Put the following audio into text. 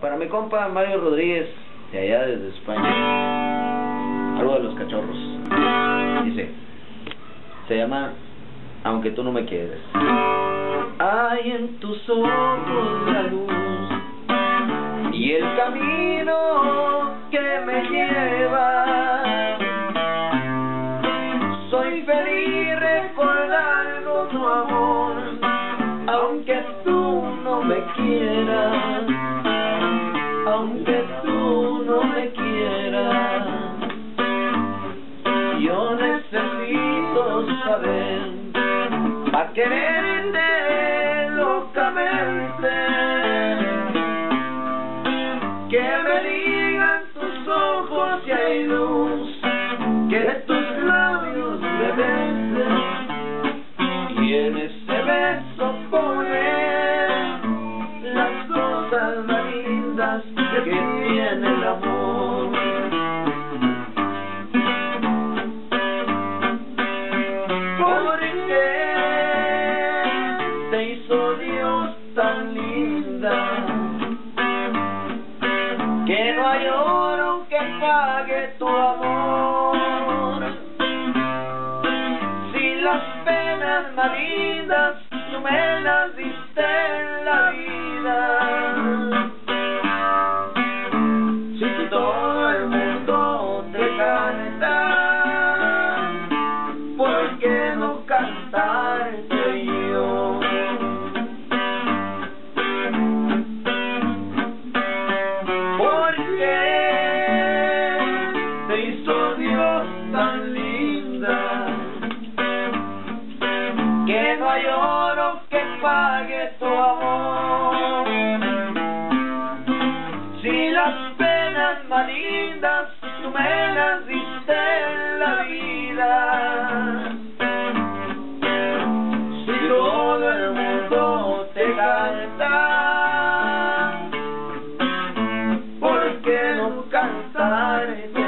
Para mi compa Mario Rodríguez, de allá desde España. Algo de los cachorros. Dice, se llama Aunque tú no me quieres. Hay en tus ojos la luz y el camino que me lleva. Soy feliz recordando tu amor, aunque tú no me quieras, aunque tú no me quieras. Yo necesito saber, pa' quererte locamente, que me digan tus ojos si hay luz, que tus labios me besen, y en ese beso poner las cosas más lindas que tiene el amor. Porque te hizo Dios tan linda, que no hay oro que pague tu amor. Si las penas más lindas tú me las diste en la vida, si todo el mundo te canta, ¿por qué no cantarte yo? Porque te hizo Dios tan linda, que no hay oro que pague tu amor. Si las penas más lindas tú me las diste en la vida, si todo el mundo te canta, ¿por qué no cantarte